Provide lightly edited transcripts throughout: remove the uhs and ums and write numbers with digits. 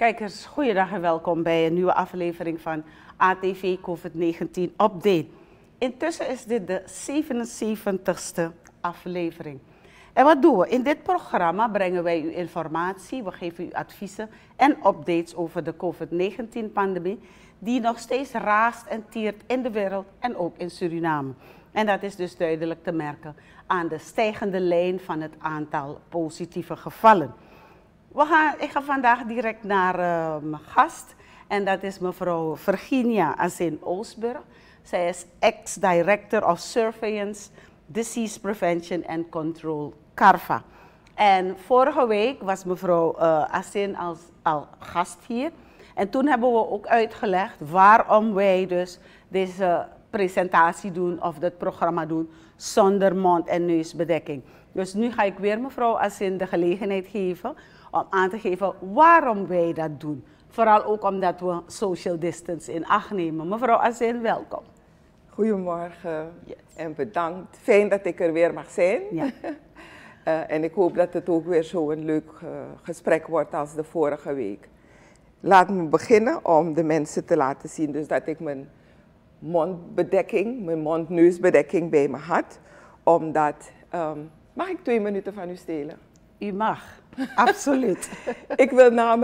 Kijkers, goeiedag en welkom bij een nieuwe aflevering van ATV COVID-19 Update. Intussen is dit de 77ste aflevering. En wat doen we? In dit programma brengen wij u informatie, we geven u adviezen en updates over de COVID-19-pandemie die nog steeds raast en tiert in de wereld en ook in Suriname. En dat is dus duidelijk te merken aan de stijgende lijn van het aantal positieve gevallen. Ik ga vandaag direct naar mijn gast en dat is mevrouw Virginia Azin-Oostburg. Zij is ex-director of Surveillance, Disease Prevention and Control, CARVA. En vorige week was mevrouw Azin al gast hier. En toen hebben we ook uitgelegd waarom wij dus deze presentatie doen of dit programma doen zonder mond- en neusbedekking. Dus nu ga ik weer mevrouw Azin de gelegenheid geven om aan te geven waarom wij dat doen. Vooral ook omdat we social distance in acht nemen. Mevrouw Azin, welkom. Goedemorgen en bedankt. Fijn dat ik er weer mag zijn. Ja. En ik hoop dat het ook weer zo'n leuk gesprek wordt als de vorige week. Laat me beginnen om de mensen te laten zien dus dat ik mijn mondbedekking, mijn mond-neusbedekking bij me had. Omdat, mag ik 2 minuten van u stelen? U mag, absoluut. Ik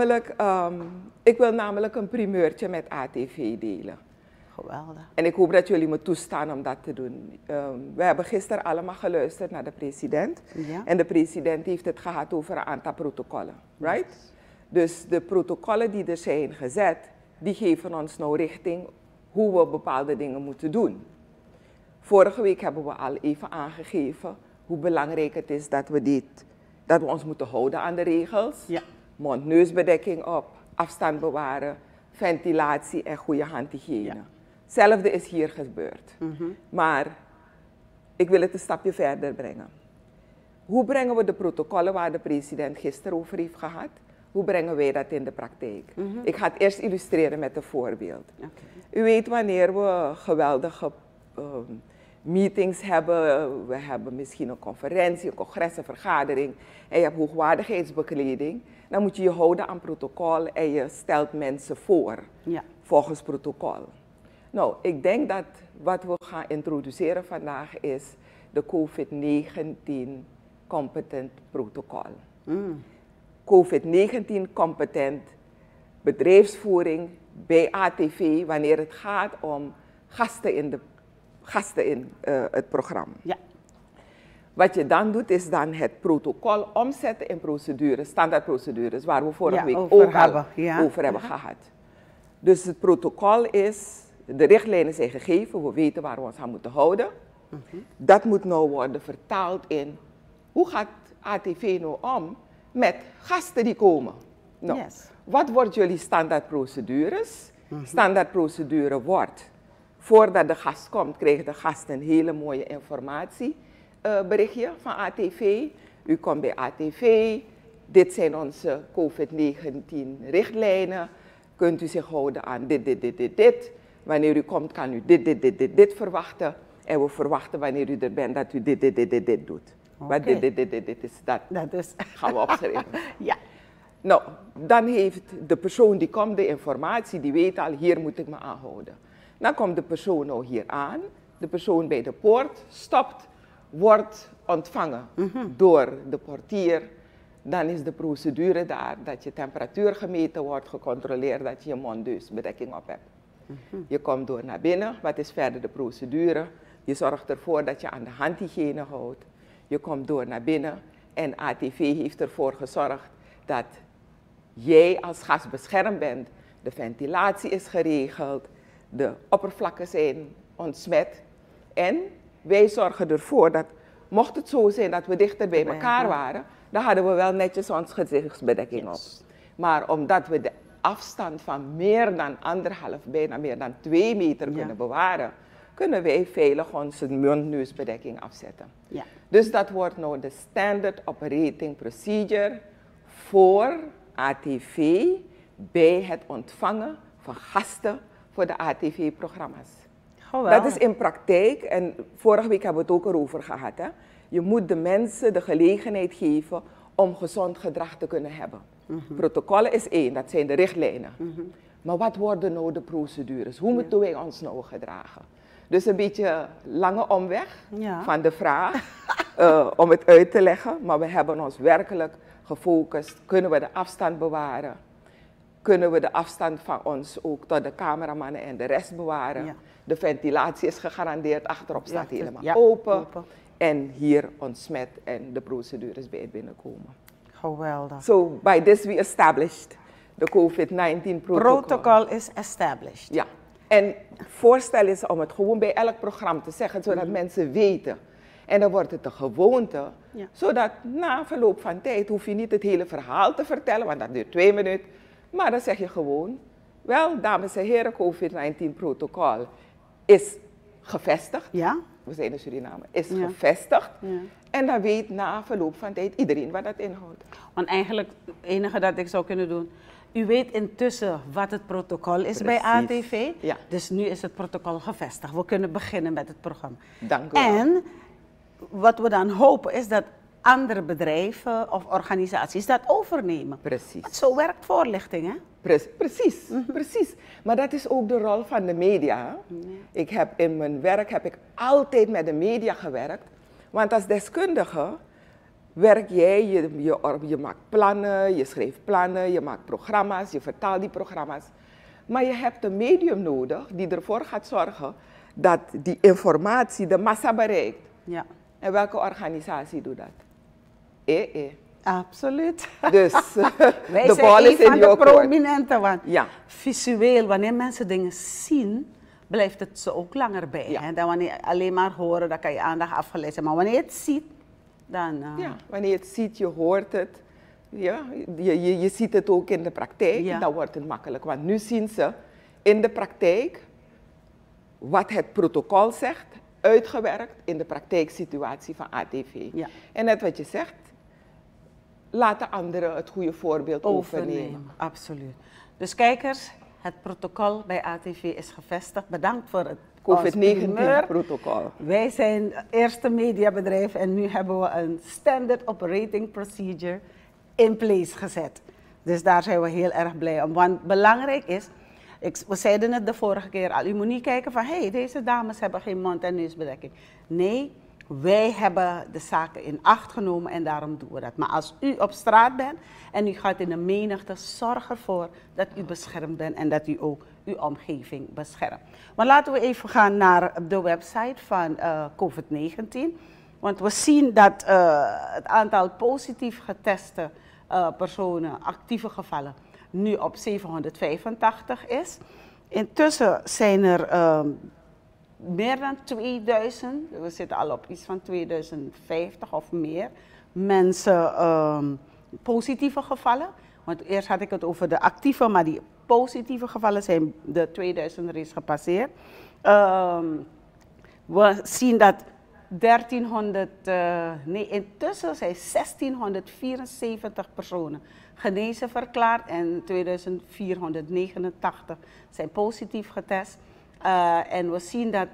wil namelijk een primeurtje met ATV delen. Geweldig. En ik hoop dat jullie me toestaan om dat te doen. We hebben gisteren allemaal geluisterd naar de president. Ja. En de president heeft het gehad over een aantal protocollen. Right? Yes. Dus de protocollen die er zijn gezet, die geven ons nou richting hoe we bepaalde dingen moeten doen. Vorige week hebben we al even aangegeven hoe belangrijk het is dat we ons moeten houden aan de regels. Ja. Mond-neusbedekking op, afstand bewaren, ventilatie en goede handhygiëne. Ja. Hetzelfde is hier gebeurd. Maar ik wil het een stapje verder brengen. Hoe brengen we de protocollen waar de president gisteren over heeft gehad, hoe brengen wij dat in de praktijk? Ik ga het eerst illustreren met een voorbeeld. Okay. U weet wanneer we geweldige meetings hebben, we hebben misschien een conferentie, een congres, een vergadering en je hebt hoogwaardigheidsbekleding, dan moet je je houden aan protocol en je stelt mensen voor volgens protocol. Nou, ik denk dat wat we gaan introduceren vandaag is de COVID-19 competent protocol. COVID-19 competent bedrijfsvoering bij ATV wanneer het gaat om gasten in het programma. Ja. Wat je dan doet is dan het protocol omzetten in procedures, standaardprocedures, waar we vorige week ook al over hebben gehad. Dus het protocol is, de richtlijnen zijn gegeven, we weten waar we ons aan moeten houden. Dat moet nou worden vertaald in, hoe gaat ATV nou om met gasten die komen? Nou, wat wordt jullie standaardprocedures? Standaardprocedure wordt, voordat de gast komt, krijgt de gast een hele mooie informatieberichtje van ATV. U komt bij ATV, dit zijn onze COVID-19 richtlijnen. Kunt u zich houden aan dit. Wanneer u komt kan u dit verwachten. En we verwachten wanneer u er bent dat u dit doet. Maar dit is dat. Dat is... gaan we opschrijven. Ja. Nou, dan heeft de persoon die komt de informatie, die weet al, hier moet ik me aanhouden. Dan komt de persoon nou hier aan, de persoon bij de poort stopt, wordt ontvangen door de portier. Dan is de procedure daar dat je temperatuur gemeten wordt, gecontroleerd dat je je mond-neusbedekking op hebt. Je komt door naar binnen, wat is verder de procedure? Je zorgt ervoor dat je aan de handhygiëne houdt. Je komt door naar binnen en ATV heeft ervoor gezorgd dat jij als gast beschermd bent. De ventilatie is geregeld, de oppervlakken zijn ontsmet. En wij zorgen ervoor dat, mocht het zo zijn dat we dichter bij elkaar waren, dan hadden we wel netjes ons gezichtsbedekking op. Maar omdat we de afstand van meer dan 1,5, bijna meer dan 2 meter kunnen bewaren, kunnen wij veilig onze mond-neusbedekking afzetten. Ja. Dus dat wordt nou de Standard Operating Procedure voor ATV bij het ontvangen van gasten voor de ATV-programma's. Dat is in praktijk, en vorige week hebben we het ook erover gehad. Hè? Je moet de mensen de gelegenheid geven om gezond gedrag te kunnen hebben. Protocollen is één, dat zijn de richtlijnen. Maar wat worden nou de procedures? Hoe moeten wij ons nou gedragen? Dus een beetje lange omweg van de vraag om het uit te leggen. Maar we hebben ons werkelijk gefocust. Kunnen we de afstand bewaren? Kunnen we de afstand van ons ook tot de cameramannen en de rest bewaren? Ja. De ventilatie is gegarandeerd, achterop staat helemaal open. En hier ontsmet en de procedures bij het binnenkomen. Geweldig. So by this we established the COVID-19 protocol. Protocol is established. Ja. En het voorstel is om het gewoon bij elk programma te zeggen, zodat mensen weten. En dan wordt het een gewoonte, zodat na verloop van tijd hoef je niet het hele verhaal te vertellen, want dat duurt 2 minuten. Maar dan zeg je gewoon, wel dames en heren, COVID-19 protocol is gevestigd. Ja. We zijn in Suriname, is gevestigd. Ja. En dan weet na verloop van tijd iedereen wat dat inhoudt. Want eigenlijk het enige dat ik zou kunnen doen, u weet intussen wat het protocol is bij ATV. Ja. Dus nu is het protocol gevestigd. We kunnen beginnen met het programma. Dank u wel. En wat we dan hopen is dat andere bedrijven of organisaties dat overnemen. Precies. Want zo werkt voorlichting, hè? Precies, precies. Maar dat is ook de rol van de media. Ik heb in mijn werk altijd met de media gewerkt. Want als deskundige werk jij, je maakt plannen, je schrijft plannen, je maakt programma's, je vertaalt die programma's. Maar je hebt een medium nodig die ervoor gaat zorgen dat die informatie de massa bereikt. Ja. En welke organisatie doet dat? Absoluut. Dus wij de zijn een van de prominenten, want visueel, wanneer mensen dingen zien, blijft het ze ook langer bij. Ja. Dan wanneer je alleen maar horen, dan kan je aandacht afgeleid zijn. Maar wanneer je het ziet, dan... Ja, wanneer je het ziet, je hoort het, je ziet het ook in de praktijk, dan wordt het makkelijk. Want nu zien ze in de praktijk wat het protocol zegt, uitgewerkt in de praktijksituatie van ATV. Ja. En net wat je zegt, laten anderen het goede voorbeeld overnemen. Absoluut. Dus kijkers, het protocol bij ATV is gevestigd. Bedankt voor het COVID-19-protocol. Wij zijn het eerste mediabedrijf en nu hebben we een Standard Operating Procedure in place gezet. Dus daar zijn we heel erg blij om. Want belangrijk is, we zeiden het de vorige keer al, u moet niet kijken van, hey, deze dames hebben geen mond- en neusbedekking. Nee, wij hebben de zaken in acht genomen en daarom doen we dat. Maar als u op straat bent en u gaat in de menigte, zorg ervoor dat u beschermd bent en dat u ook uw omgeving beschermt. Maar laten we even gaan naar de website van COVID-19. Want we zien dat het aantal positief geteste personen, actieve gevallen, nu op 785 is. Intussen zijn er meer dan 2000, we zitten al op iets van 2050 of meer, mensen positieve gevallen. Want eerst had ik het over de actieve, maar die positieve gevallen zijn de 2000 reeds gepasseerd. We zien dat intussen zijn 1674 personen genezen verklaard en 2489 zijn positief getest. En we zien dat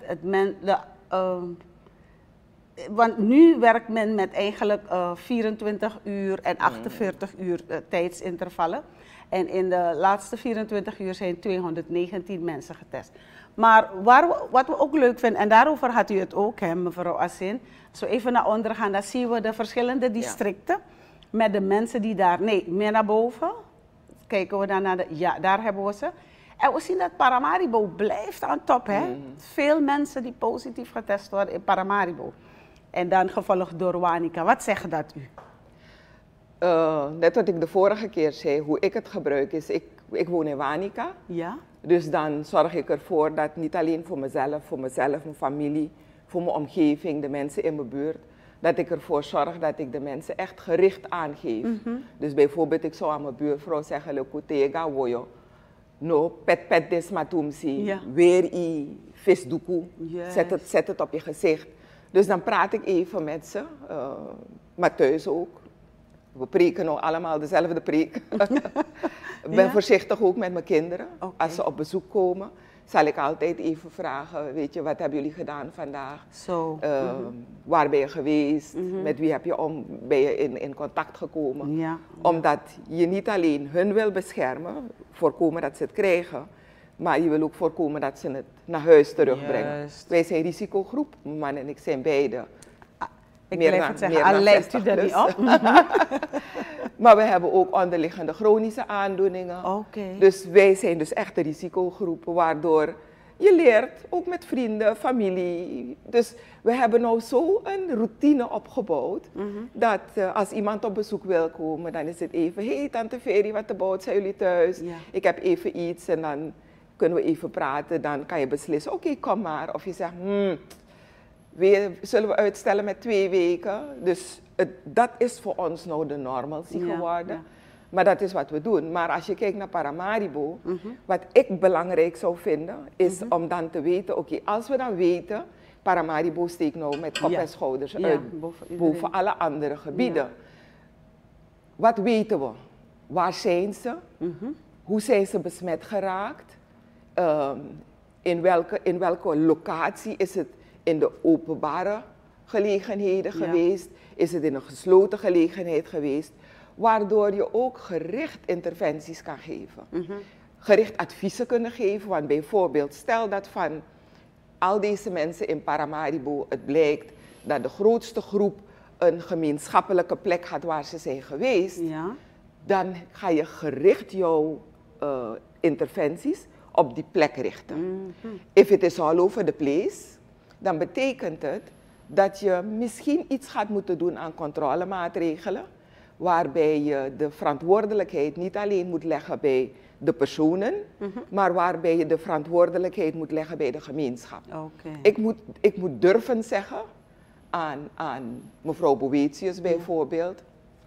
want nu werkt men met eigenlijk 24 uur en 48 uur tijdsintervallen. En in de laatste 24 uur zijn 219 mensen getest. Maar wat we ook leuk vinden, en daarover had u het ook, hè, mevrouw Assin, zo even naar onder gaan, dan zien we de verschillende districten met de mensen die daar, meer naar boven, kijken we dan naar daar hebben we ze. En we zien dat Paramaribo blijft aan top, hè. Veel mensen die positief getest worden in Paramaribo. En dan gevolgd door Wanica. Wat zegt dat u? Net wat ik de vorige keer zei, hoe ik het gebruik is, ik woon in Wanica. Ja. Dus dan zorg ik ervoor dat niet alleen voor mezelf, mijn familie, voor mijn omgeving, de mensen in mijn buurt, dat ik ervoor zorg dat ik de mensen echt gericht aangeef. Dus bijvoorbeeld, ik zou aan mijn buurvrouw zeggen, lekutega woyo, no, pet des matumsi, weer i visdoekoe, zet het op je gezicht. Dus dan praat ik even met ze, maar thuis ook. We preken nou allemaal dezelfde preek. Ik ben voorzichtig ook met mijn kinderen, als ze op bezoek komen. zal ik altijd even vragen, weet je, wat hebben jullie gedaan vandaag? Zo. Waar ben je geweest? Met wie ben je in contact gekomen? Ja. Omdat je niet alleen hun wil beschermen, voorkomen dat ze het krijgen, maar je wil ook voorkomen dat ze het naar huis terugbrengen. Juist. Wij zijn risicogroep, mijn man en ik zijn beide. Ik blijf het zeggen, al lijkt u er niet op. Maar we hebben ook onderliggende chronische aandoeningen. Oké. Dus wij zijn dus echt een risicogroep, waardoor je leert, ook met vrienden, familie. Dus we hebben nou zo een routine opgebouwd, dat als iemand op bezoek wil komen, dan is het even, hey tante Veri, wat de bout, zijn jullie thuis? Ja. Ik heb even iets en dan kunnen we even praten. Dan kan je beslissen, oké, kom maar. Of je zegt, zullen we uitstellen met 2 weken? Dus dat is voor ons nou de normalcy geworden. Ja. Maar dat is wat we doen. Maar als je kijkt naar Paramaribo, wat ik belangrijk zou vinden, is om dan te weten, oké, als we dan weten, Paramaribo steekt nou met kop en schouders uit, boven alle andere gebieden. Ja. Wat weten we? Waar zijn ze? Hoe zijn ze besmet geraakt? In welke locatie is het in de openbare gelegenheden geweest? Is het in een gesloten gelegenheid geweest? Waardoor je ook gericht interventies kan geven. Gericht adviezen kunnen geven, want bijvoorbeeld stel dat van al deze mensen in Paramaribo het blijkt dat de grootste groep een gemeenschappelijke plek had waar ze zijn geweest, dan ga je gericht jouw interventies op die plek richten. If it is all over the place, dan betekent het dat je misschien iets gaat moeten doen aan controlemaatregelen, waarbij je de verantwoordelijkheid niet alleen moet leggen bij de personen, maar waarbij je de verantwoordelijkheid moet leggen bij de gemeenschap. Ik moet durven zeggen aan mevrouw Boetius bijvoorbeeld,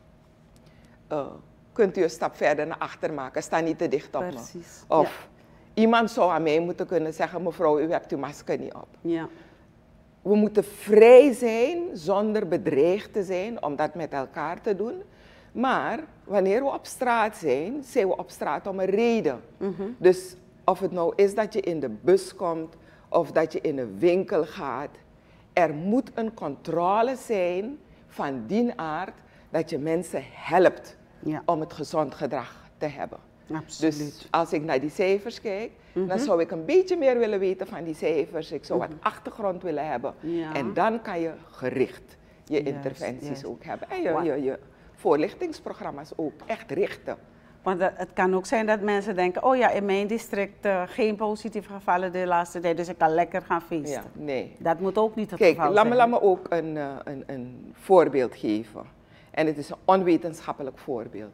kunt u een stap verder naar achter maken, sta niet te dicht op me. Of iemand zou aan mij moeten kunnen zeggen, mevrouw, u hebt uw masker niet op. Ja. We moeten vrij zijn zonder bedreigd te zijn om dat met elkaar te doen. Maar wanneer we op straat zijn we op straat om een reden. Dus of het nou is dat je in de bus komt of dat je in een winkel gaat, er moet een controle zijn van die aard dat je mensen helpt om het gezond gedrag te hebben. Absoluut. Dus als ik naar die cijfers kijk, dan zou ik een beetje meer willen weten van die cijfers. Ik zou wat achtergrond willen hebben. En dan kan je gericht je interventies ook hebben. En je voorlichtingsprogramma's ook echt richten. Want het kan ook zijn dat mensen denken, oh ja, in mijn district geen positieve gevallen de laatste tijd, dus ik kan lekker gaan feesten. Ja, nee. Dat moet ook niet het geval zijn. Kijk, laat me ook een voorbeeld geven. En het is een onwetenschappelijk voorbeeld.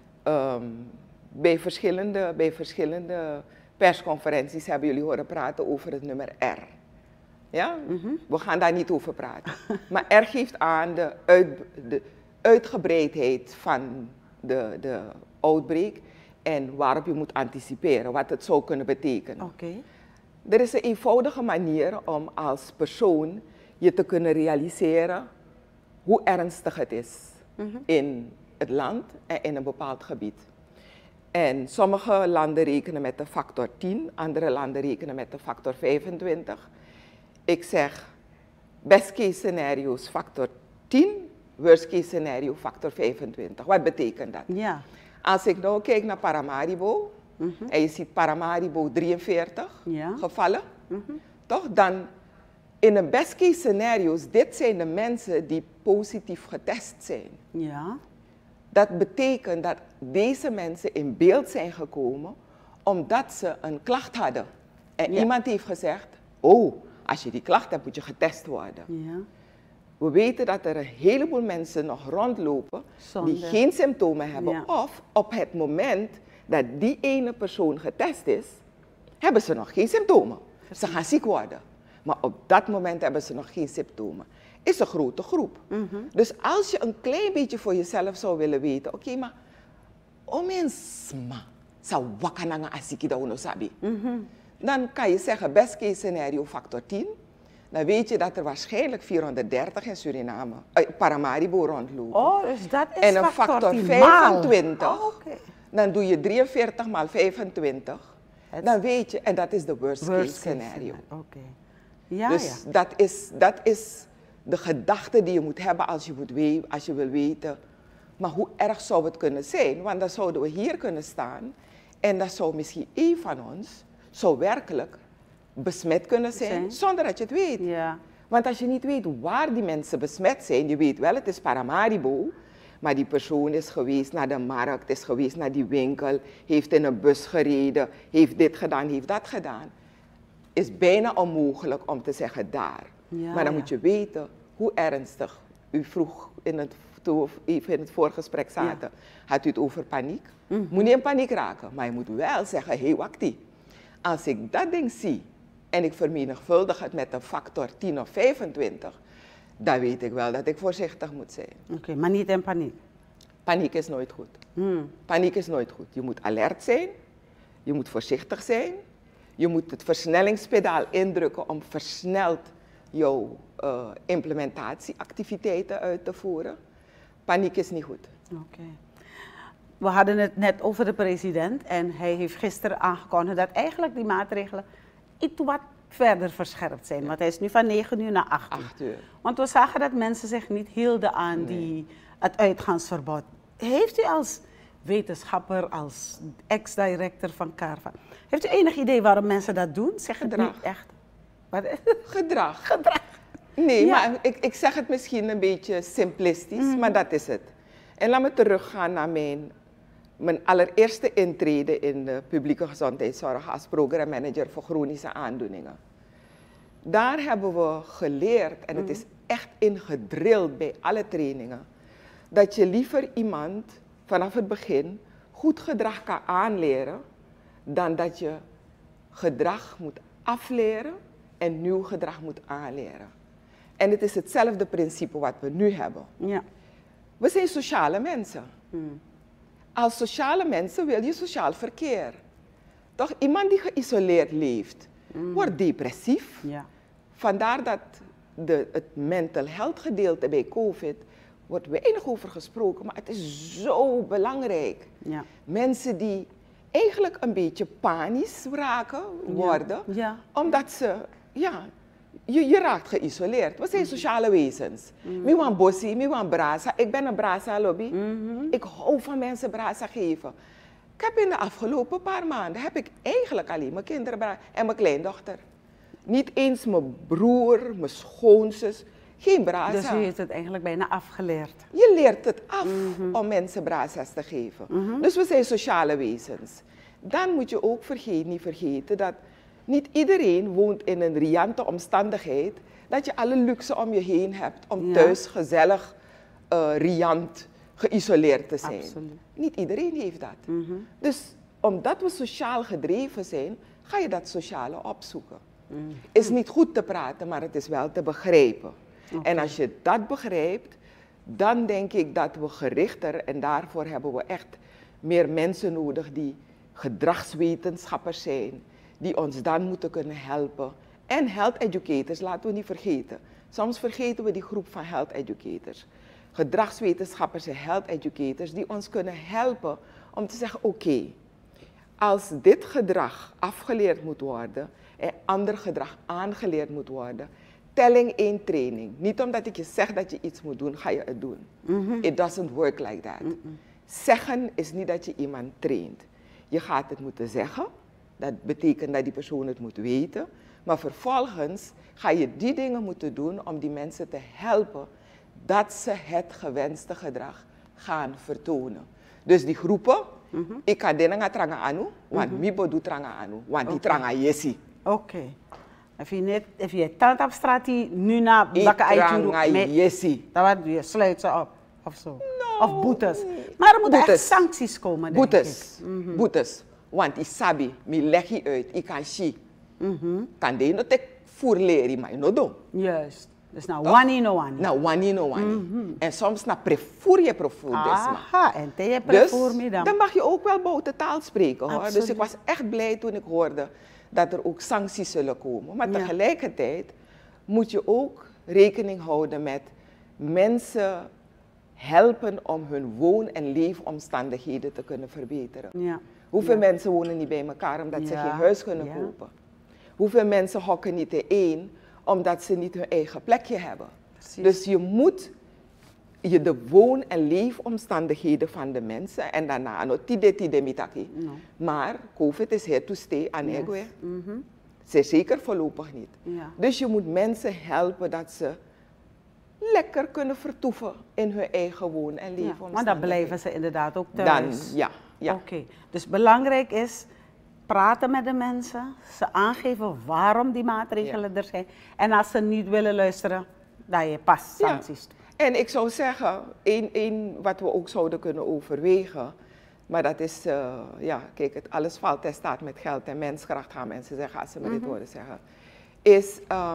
Bij verschillende persconferenties hebben jullie horen praten over het nummer R. Ja? We gaan daar niet over praten. Maar R geeft aan de uitgebreidheid van de outbreak en waarop je moet anticiperen, wat het zou kunnen betekenen. Er is een eenvoudige manier om als persoon je te kunnen realiseren hoe ernstig het is in het land en in een bepaald gebied. En sommige landen rekenen met de factor 10, andere landen rekenen met de factor 25. Ik zeg, best case scenario's factor 10, worst case scenario factor 25. Wat betekent dat? Ja. Als ik nou kijk naar Paramaribo, en je ziet Paramaribo 43 gevallen, toch? Dan in een best case scenario's, dit zijn de mensen die positief getest zijn. Ja. Dat betekent dat deze mensen in beeld zijn gekomen omdat ze een klacht hadden. En iemand heeft gezegd, oh, als je die klacht hebt moet je getest worden. Ja. We weten dat er een heleboel mensen nog rondlopen die geen symptomen hebben. Of op het moment dat die ene persoon getest is, hebben ze nog geen symptomen. Ze gaan ziek worden. Maar op dat moment hebben ze nog geen symptomen. Is een grote groep. Dus als je een klein beetje voor jezelf zou willen weten, oké, maar omensma zou wakananga asiki da uno sabi. Dan kan je zeggen best case scenario factor 10. Dan weet je dat er waarschijnlijk 430 in Suriname, Paramaribo rondlopen. Oh, dus dat is en een factor 25. Dan doe je 43 maal 25. Dan weet je, en dat is de worst case scenario. Oké. Ja, dus ja. dat is de gedachte die je moet hebben als je wil weten. Maar hoe erg zou het kunnen zijn? Want dan zouden we hier kunnen staan en dan zou misschien één van ons zo werkelijk besmet kunnen zijn zonder dat je het weet. Ja. Want als je niet weet waar die mensen besmet zijn, je weet wel het is Paramaribo, maar die persoon is geweest naar de markt, is geweest naar die winkel, heeft in een bus gereden, heeft dit gedaan, heeft dat gedaan. Is bijna onmogelijk om te zeggen daar. Ja, maar dan moet je weten hoe ernstig. U vroeg toen we even in het voorgesprek zaten, had u het over paniek? Moet niet in paniek raken, maar je moet wel zeggen, hé, waktie. Als ik dat ding zie en ik vermenigvuldig het met een factor 10 of 25, dan weet ik wel dat ik voorzichtig moet zijn. Oké, maar niet in paniek? Paniek is nooit goed. Paniek is nooit goed. Je moet alert zijn, je moet voorzichtig zijn, je moet het versnellingspedaal indrukken om versneld jouw implementatieactiviteiten uit te voeren. Paniek is niet goed. Oké. We hadden het net over de president en hij heeft gisteren aangekondigd dat eigenlijk die maatregelen iets wat verder verscherpt zijn. Want hij is nu van 9 uur naar 8 uur. 8 uur. Want we zagen dat mensen zich niet hielden aan het uitgaansverbod. Heeft u als wetenschapper, als ex-director van CARVA, heeft u enig idee waarom mensen dat doen? Zeg het Gedrag. niet echt. Gedrag. Gedrag. Nee, Ja. maar ik zeg het misschien een beetje simplistisch, maar dat is het. En laat me teruggaan naar mijn allereerste intrede in de publieke gezondheidszorg als programmamanager voor chronische aandoeningen. Daar hebben we geleerd, en het is echt ingedrild bij alle trainingen, dat je liever iemand vanaf het begin goed gedrag kan aanleren, dan dat je gedrag moet afleren en nieuw gedrag moet aanleren. En het is hetzelfde principe wat we nu hebben. Ja. We zijn sociale mensen. Als sociale mensen wil je sociaal verkeer. Toch, iemand die geïsoleerd leeft, wordt depressief. Ja. Vandaar dat het mental health gedeelte bij COVID wordt weinig over gesproken, maar het is zo belangrijk. Ja. Mensen die eigenlijk een beetje panisch raken worden, Ja. omdat ze, je raakt geïsoleerd. We zijn sociale wezens. We want bossie, we want brasa. Ik ben een brasa-lobby. Ik hou van mensen brasa geven. Ik heb in de afgelopen paar maanden, heb ik eigenlijk alleen mijn kinderen en mijn kleindochter. Niet eens mijn broer, mijn schoonzus, geen brasa. Dus u heeft het eigenlijk bijna afgeleerd. Je leert het af om mensen brasa's te geven. Dus we zijn sociale wezens. Dan moet je ook niet vergeten dat niet iedereen woont in een riante omstandigheid, dat je alle luxe om je heen hebt om thuis gezellig, riant, geïsoleerd te zijn. Absoluut. Niet iedereen heeft dat. Dus omdat we sociaal gedreven zijn, ga je dat sociale opzoeken. Is niet goed te praten, maar het is wel te begrijpen. En als je dat begrijpt, dan denk ik dat we gerichter, en daarvoor hebben we echt meer mensen nodig die gedragswetenschappers zijn, die ons dan moeten kunnen helpen. En health educators, laten we niet vergeten. Soms vergeten we die groep van health educators. Gedragswetenschappers en health educators die ons kunnen helpen om te zeggen, oké, als dit gedrag afgeleerd moet worden en ander gedrag aangeleerd moet worden, telling 1 training. Niet omdat ik je zeg dat je iets moet doen, ga je het doen. It doesn't work like that. Zeggen is niet dat je iemand traint. Je gaat het moeten zeggen. Dat betekent dat die persoon het moet weten. Maar vervolgens ga je die dingen moeten doen om die mensen te helpen dat ze het gewenste gedrag gaan vertonen. Dus die groepen, ik kan dingen gaan trangen anu, want mibo doet trangen anu, want die trangen yesi. Oké. Als je tand op straat nu naar bakken uit yesi. dan wordt je sluit ze op of zo. Of boetes. Maar er moeten echt sancties komen, denk ik. Boetes. Want ik sabi, mi leg je uit, ik kan zie. Kan de no tek voerleren, maar no do. Juist. Dus nou, wani no wani. Nou, wani no wani. En soms na prevoer je prevoer desma. Aha, en te je prevoer Dus me dan. dan mag je ook wel buiten taal spreken, hoor. Absoluut. Dus ik was echt blij toen ik hoorde dat er ook sancties zullen komen. Maar tegelijkertijd moet je ook rekening houden met mensen helpen om hun woon- en leefomstandigheden te kunnen verbeteren. Ja. Hoeveel mensen wonen niet bij elkaar omdat ze geen huis kunnen kopen? Hoeveel mensen hokken niet ineen omdat ze niet hun eigen plekje hebben? Precies. Dus je moet de woon- en leefomstandigheden van de mensen en daarna, tide mitaki. No. Maar COVID is here to stay, anegwe. Zeker voorlopig niet. Ja. Dus je moet mensen helpen dat ze lekker kunnen vertoeven in hun eigen woon- en leefomstandigheden. Maar dan blijven ze inderdaad ook thuis. Dan, ja. Oké. Dus belangrijk is praten met de mensen, ze aangeven waarom die maatregelen er zijn. En als ze niet willen luisteren, dan je pas sancties. En ik zou zeggen, één wat we ook zouden kunnen overwegen, maar dat is, kijk, alles valt en staat met geld en menskracht, gaan mensen zeggen, als ze me dit horen zeggen, is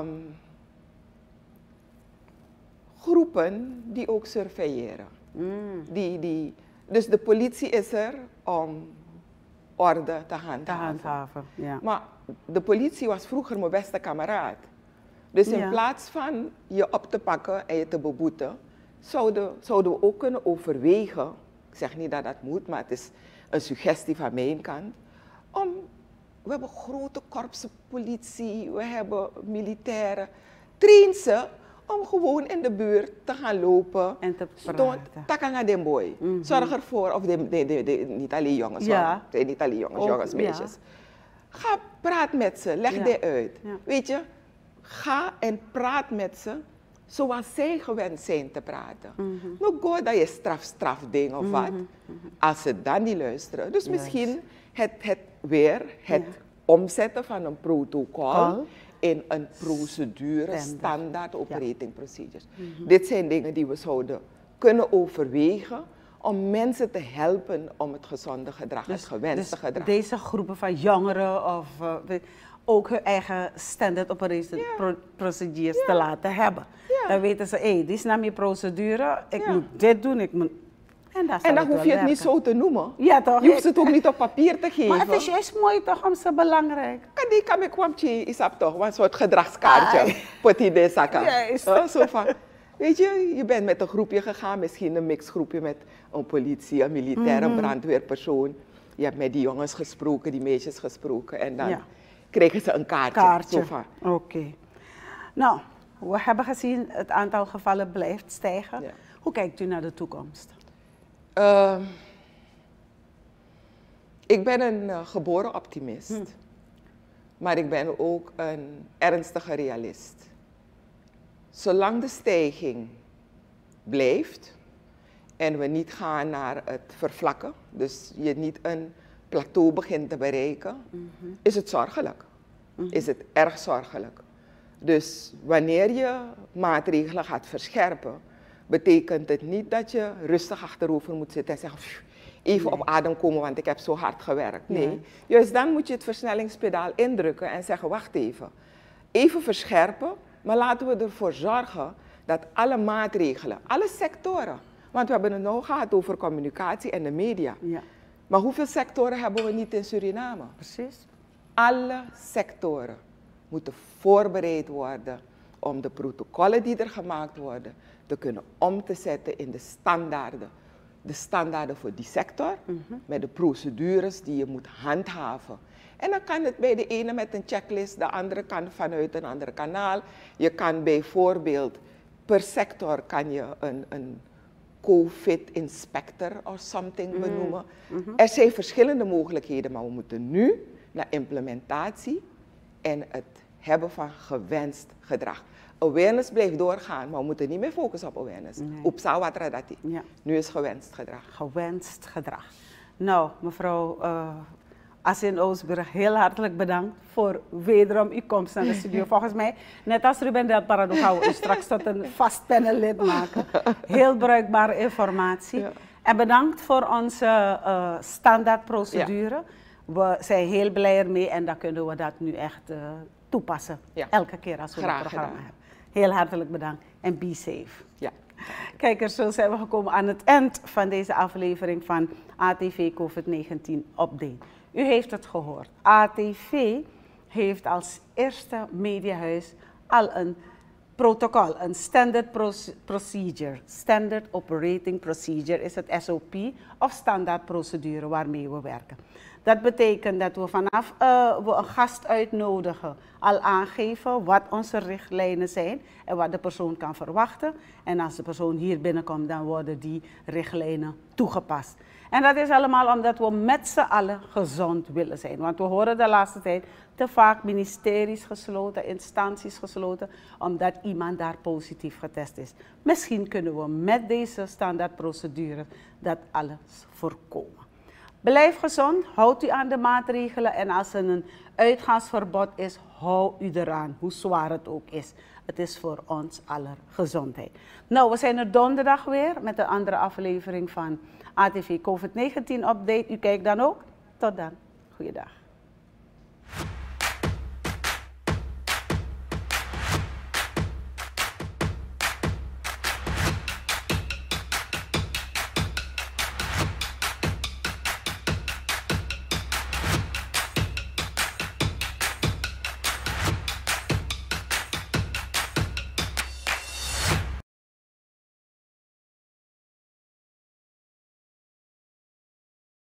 groepen die ook surveilleren. Dus de politie is er om orde te handhaven. Ja. Maar de politie was vroeger mijn beste kameraad. Dus in plaats van je op te pakken en je te beboeten, zouden we ook kunnen overwegen, ik zeg niet dat dat moet, maar het is een suggestie van mijn kant, we hebben grote korpsen politie, we hebben militairen, train ze om gewoon in de buurt te gaan lopen. En te praten. Zorg ervoor, of niet alleen jongens, niet alleen jongens, meisjes. Ga praat met ze, leg dit uit. Ja. Weet je, ga en praat met ze zoals zij gewend zijn te praten. Nou, go dat je strafding of wat, als ze dan niet luisteren. Dus misschien het omzetten van een protocol in een procedure, standaard operating procedures. Dit zijn dingen die we zouden kunnen overwegen om mensen te helpen om het gezonde gedrag, het gewenste gedrag. Deze groepen van jongeren of ook hun eigen standard operating procedures te laten hebben. Dan weten ze, dit is naar mijn procedure, ik moet dit doen, ik moet... En dan hoef je het niet zo te noemen. Ja, toch? Je hoeft het ook niet op papier te geven. Maar het is juist mooi toch, om zo belangrijk. Die kan ik kwamtje, is dat toch? Een soort gedragskaartje. Poti de saka. Zo van, weet je, je bent met een groepje gegaan, misschien een mixgroepje met een politie, een militair, een brandweerpersoon. Je hebt met die jongens gesproken, die meisjes gesproken en dan kregen ze een kaartje. Oké. Nou, we hebben gezien het aantal gevallen blijft stijgen. Ja. Hoe kijkt u naar de toekomst? Ik ben een geboren optimist, maar ik ben ook een ernstige realist. Zolang de stijging blijft en we niet gaan naar het vervlakken, dus je niet een plateau begint te bereiken, is het zorgelijk. Is het erg zorgelijk. Dus wanneer je maatregelen gaat verscherpen, betekent het niet dat je rustig achterover moet zitten en zeggen, even op adem komen, want ik heb zo hard gewerkt. Nee, juist dan moet je het versnellingspedaal indrukken en zeggen, wacht even. Even verscherpen, maar laten we ervoor zorgen dat alle maatregelen, alle sectoren, want we hebben het nou gehad over communicatie en de media. Ja. Maar hoeveel sectoren hebben we niet in Suriname? Precies. Alle sectoren moeten voorbereid worden om de protocollen die er gemaakt worden te kunnen om te zetten in de standaarden. De standaarden voor die sector, met de procedures die je moet handhaven. En dan kan het bij de ene met een checklist, de andere kan vanuit een ander kanaal. Je kan bijvoorbeeld, per sector kan je een COVID-inspector of something benoemen. Er zijn verschillende mogelijkheden, maar we moeten nu naar implementatie en het hebben van gewenst gedrag. Awareness blijft doorgaan, maar we moeten niet meer focussen op awareness. Upsa watradati. Ja. Nu is gewenst gedrag. Gewenst gedrag. Nou, mevrouw Asin Oosburg, heel hartelijk bedankt voor wederom uw komst naar de studio. Volgens mij, net als Ruben Del Parado, gaan we u straks tot een vast panellid maken. Heel bruikbare informatie. Ja. En bedankt voor onze standaardprocedure. Ja. We zijn heel blij ermee en dan kunnen we dat nu echt toepassen. Ja. Elke keer als we het programma hebben. Heel hartelijk bedankt en be safe. Ja. Kijkers, zo zijn we gekomen aan het eind van deze aflevering van ATV COVID-19 Update. U heeft het gehoord. ATV heeft als eerste mediahuis al een protocol, een standard procedure. Standard operating procedure is het SOP of standaardprocedure waarmee we werken. Dat betekent dat we vanaf we een gast uitnodigen al aangeven wat onze richtlijnen zijn en wat de persoon kan verwachten. En als de persoon hier binnenkomt, dan worden die richtlijnen toegepast. En dat is allemaal omdat we met z'n allen gezond willen zijn. Want we horen de laatste tijd te vaak ministeries gesloten, instanties gesloten, omdat iemand daar positief getest is. Misschien kunnen we met deze standaardprocedure dat alles voorkomen. Blijf gezond, houd u aan de maatregelen en als er een uitgaansverbod is, hou u eraan, hoe zwaar het ook is. Het is voor ons aller gezondheid. Nou, we zijn er donderdag weer met een andere aflevering van ATV COVID-19 Update. U kijkt dan ook. Tot dan. Goeiedag.